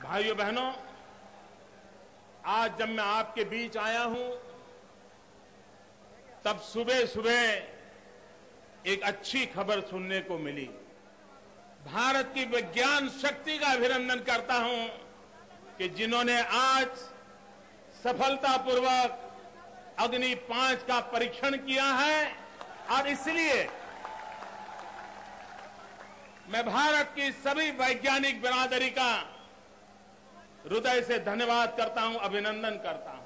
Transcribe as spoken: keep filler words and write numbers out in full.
भाइयों बहनों, आज जब मैं आपके बीच आया हूं तब सुबह सुबह एक अच्छी खबर सुनने को मिली। भारत की विज्ञान शक्ति का अभिनंदन करता हूं कि जिन्होंने आज सफलतापूर्वक अग्नि पांच का परीक्षण किया है, और इसलिए मैं भारत की सभी वैज्ञानिक बिरादरी का हृदय से धन्यवाद करता हूं, अभिनंदन करता हूं।